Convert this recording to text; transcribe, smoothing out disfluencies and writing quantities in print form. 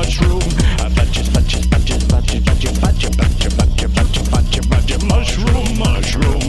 mushroom. Fudge, fudge, fudge, fudge, fudge, fudge, fudge, fudge, fudge, fudge, fudge, mushroom, mushroom.